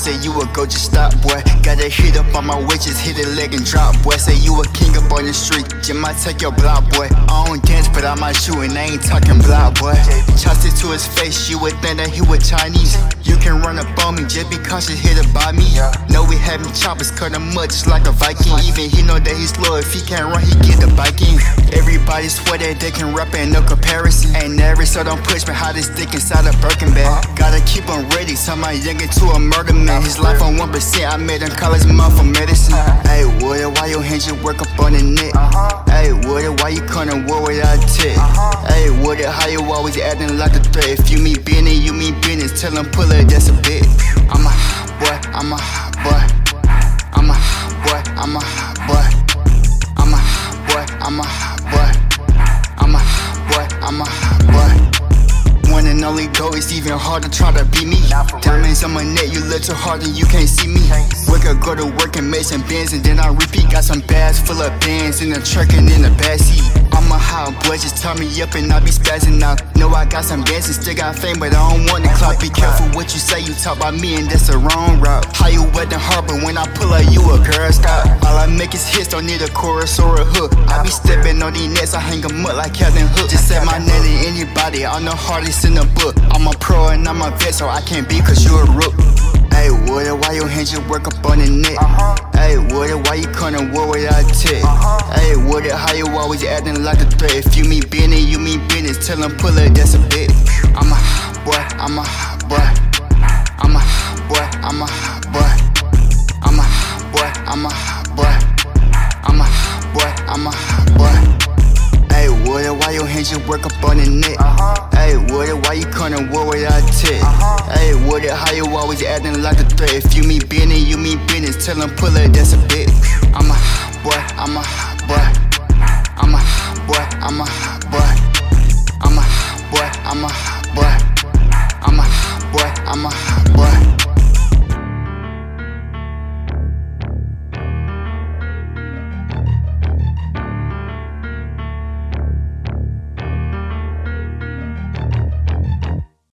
Say you a go, just stop, boy. Got a hit up on my way, just hit a leg and drop, boy. Say you a king up on the street, just might take your block, boy. I don't dance, but I might shoot, and I ain't talking block, boy. Tossed it to his face, you would think that he was Chinese. You can run up on me, just be cautious, hit about me. Know we having choppers, cut him up just like a Viking. Even he know that he's slow, if he can't run, he get the biking. Everybody swear that they can rap, ain't no comparison. Ain't never, so don't push me, how this dick inside a Birkin bag. Gotta keep him ready, turn my youngin' to a murder man. His life on 1%, I made him call his mom for medicine. Hey, Woody, why your hands just work up on the neck? Hey, Woody, why you couldn't war without a tech? Hey, Woody, how you always acting like a threat? If you mean business, you mean business, tell him pull it, that's a bit. I'm a hot boy, I'm a hot boy. I'm a hot boy, I'm a hot boy. I'm a hot boy, I'm a hot boy. I'm a hot boy, I'm a hot boy. One and only go, it's even hard to try to beat me. Diamonds on my neck, you look too hard and you can't see me. Wick, go to work and make some bands and then I repeat. Got some bags full of bands in the truck and in the backseat. I'm a hot boy, just turn me up and I be spazzing out. Know I got some bands and still got fame, but I don't want the clout. Be careful what you say, you talk about me and that's the wrong route. How you wet and hard, but when I pull up, you a girl scout. All I make is hits, don't need a chorus or a hook. I be stepping on these nets, I hang them up like Captain Hook. Just set my net in anybody, I'm the hardest in the book. I'm a pro and I'm a vet, so I can't be cause you a rook. Hey, Woody, why your hands just work up on the neck? Hey, Woody, why you couldn't war without a tech? Hey, Woody, how you always acting like a threat? If you mean business, you mean business, tell him pull it, that's a bit. I'm a hot boy, I'm a hot boy. I'm a hot boy, I'm a hot boy. I'm a hot boy, I'm a hot boy. I'm a hot boy, I'm a hot boy. Hey, Woody, why your hands just work up on the neck? Hey, Woody, why you couldn't war without a tech? Hey, Woody, how you always acting like a threat? If you mean business, you mean business, tell him pull it, that's a bit. I'm a hot boy, I'm a hot boy. I'm a hot boy, I'm a hot boy. I'm a hot boy, I'm a hot boy.